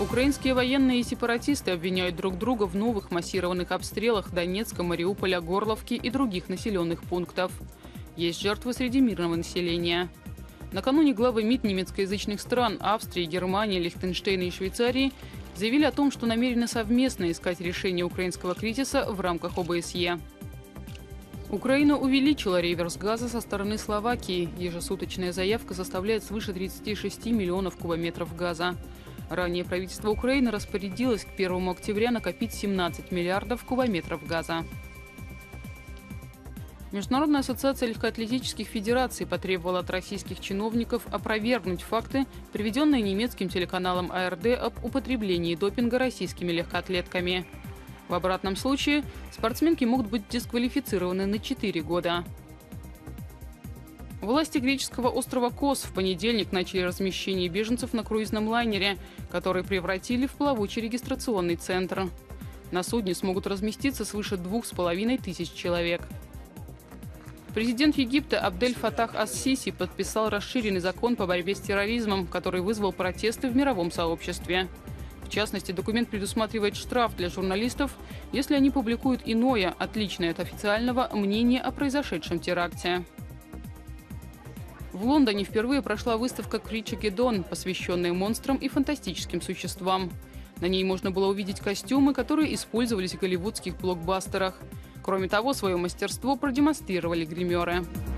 Украинские военные и сепаратисты обвиняют друг друга в новых массированных обстрелах Донецка, Мариуполя, Горловки и других населенных пунктов. Есть жертвы среди мирного населения. Накануне главы МИД немецкоязычных стран Австрии, Германии, Лихтенштейна и Швейцарии заявили о том, что намерены совместно искать решение украинского кризиса в рамках ОБСЕ. Украина увеличила реверс газа со стороны Словакии. Ежесуточная заявка составляет свыше 36 миллионов кубометров газа. Ранее правительство Украины распорядилось к 1 октября накопить 17 миллиардов кубометров газа. Международная ассоциация легкоатлетических федераций потребовала от российских чиновников опровергнуть факты, приведенные немецким телеканалом АРД об употреблении допинга российскими легкоатлетками. В обратном случае спортсменки могут быть дисквалифицированы на 4 года. Власти греческого острова Кос в понедельник начали размещение беженцев на круизном лайнере, который превратили в плавучий регистрационный центр. На судне смогут разместиться свыше 2500 человек. Президент Египта Абдель Фатах ас-Сиси подписал расширенный закон по борьбе с терроризмом, который вызвал протесты в мировом сообществе. В частности, документ предусматривает штраф для журналистов, если они публикуют иное, отличное от официального, мнение о произошедшем теракте. В Лондоне впервые прошла выставка «Кричагеддон», посвященная монстрам и фантастическим существам. На ней можно было увидеть костюмы, которые использовались в голливудских блокбастерах. Кроме того, свое мастерство продемонстрировали гримеры.